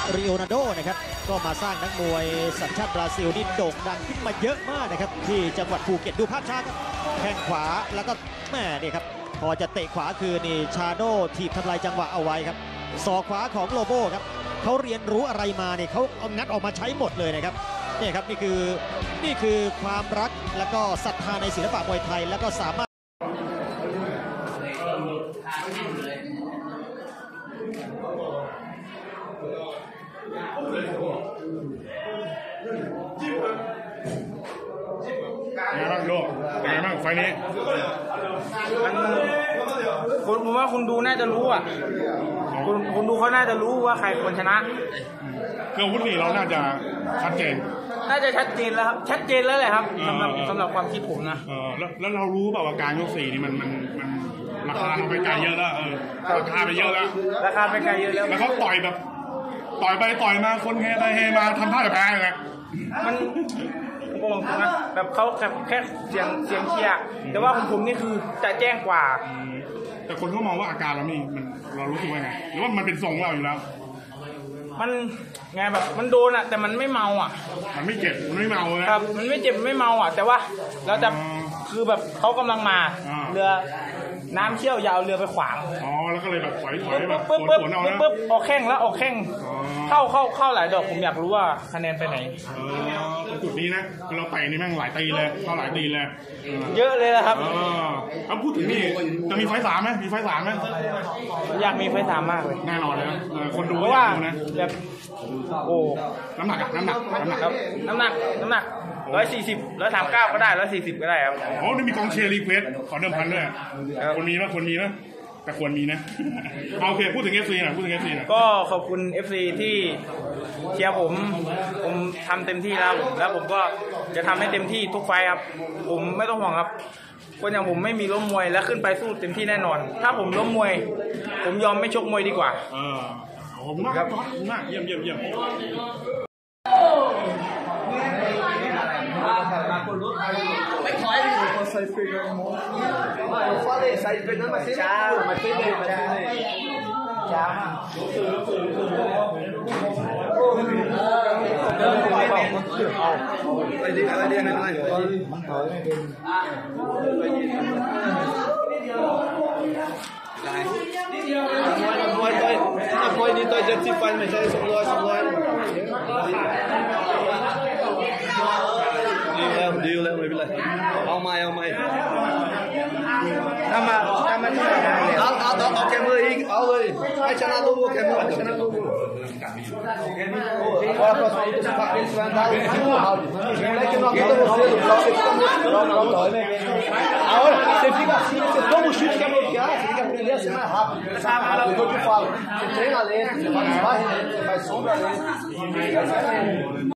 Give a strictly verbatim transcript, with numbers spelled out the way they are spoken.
ริโอนาร์โดนะครับก็มาสร้างนักมวยสัญชาติบราซิลนี่โด่งดังขึ้นมาเยอะมากนะครับที่จังหวัดภูเก็ตดูภาพช้าครับแข้งขวาแล้วก็แม่นี่ครับพอจะเตะขวาคือนี่ชาโดถีบทำลายจังหวะเอาไว้ครับศอกขวาของโลโบครับเขาเรียนรู้อะไรมาเนี่ยเขาเอางัดออกมาใช้หมดเลยนะครับนี่ครับนี่คือนี่คือความรักแล้วก็ศรัทธาในศิลปะมวยไทยแล้วก็สามารถไงบ้างโลกไงบ้างไฟนี้คุณผมว่าคุณดูน่าจะรู้อ่ะคุณคุณดูเขาน่าจะรู้ว่าใครควรชนะคืออาวุธนี่เราน่าจะชัดเจนน่าจะชัดเจนแล้วครับชัดเจนแล้วแหละครับสำหรับสำหรับความคิดผมนะเออแล้วแล้วเรารู้เปล่าว่าการยกสี่นี่มันมันมันราคาเราไปไกลเยอะแล้วเออราคาไปเยอะแล้วราคาไปไกลเยอะแล้วแล้วเขาต่อยแบบต่อยไปต่อยมาคนเฮไปเฮมาทำท่าแบบแพ้เลยมันผมบอกนะแบบเขาแค่เสียงเสียงเชียร์แต่ว่าของผมนี่คือจะแจ้งกว่าแต่คนเขามองว่าอาการเรานี่มันเรารู้สึกว่าไงหรือว่ามันเป็นทรงเราอยู่แล้วมันไงแบบมันโดนอ่ะแต่มันไม่เมาอ่ะมันไม่เจ็บมันไม่เมานะครับมันไม่เจ็บไม่เมาอ่ะแต่ว่าเราจะคือแบบเขากำลังมาเรือน้ำเชี่ยวยาวเรือไปขวางอ๋อแล้วก็เลยแบบถอยถอยแบบปึ๊บปึ๊บปึ๊บออกแข้งแล้วออกแข้งเข้าเข้าเข้าหลายดอกผมอยากรู้ว่าคะแนนไปไหนเออจุดนี้นะเราไปนี่แม่งหลายตีเลยเข้าหลายตีเลยเยอะเลยนะครับเออถ้าพูดถึงนี่จะมีไฟสามไหมมีไฟสามไหมอยากมีไฟสามมากเลยแน่นอนเลยนะคนดูเพราะว่าแบบโอ้น้ำหนักน้ำหนักน้ำหนักครับน้ำหนักน้ำหนักร้อยสี่สิบร้อยสามเก้าก็ได้ร้อยสี่สิบก็ได้ครับอ๋อนี่มีกองเชียร์รีเควสขอเดิมพันด้วยคนมีนะคนมีนะแต่ควรมีนะโอเคพูดถึง เอฟ ซี หน่อยพูดถึง เอฟ ซี หน่อยก็ขอบคุณ เอฟ ซี ที่เชียร์ผมผมทำเต็มที่แล้วแล้วผมก็จะทำให้เต็มที่ทุกไฟครับผมไม่ต้องห่วงครับคนอย่างผมไม่มีล้มมวยและขึ้นไปสู้เต็มที่แน่นอนถ้าผมล้มมวยผมยอมไม่ชกมวยดีกว่าเออขอบคุณมากครับมากเยี่ยมเยี่ยมเยี่ยมไม่ถอยดิeu saí pegando um monte ah eu falei saí pegando mas sem tchau mas sem medo mas sem medo tchauไปดิอะไรดิอะไรมันถอยไม่เป็นมวยต่อยมวยนี่ต่อยเจ็ดสิบฟันไม่ใช่สองร้อยสองร้อยดีแล้วไม่เป็นไรเอาใหม่เอาใหม่ทำมาทำมาที่ไหนเอาเอาเอาเอาแคมเมอร์อีกเอาเลยให้ชนะลูกแคมเมอร์ชนะลูกagora a próxima luta você vai você vai andar no round não é que não aguenta você no bloco você fica muito não não dói né a hora você fica assim você toma o chute quer bloquear você tem que aprender a ser mais rápido eu vou te falo você treina lento você faz barra lento você faz sombra lento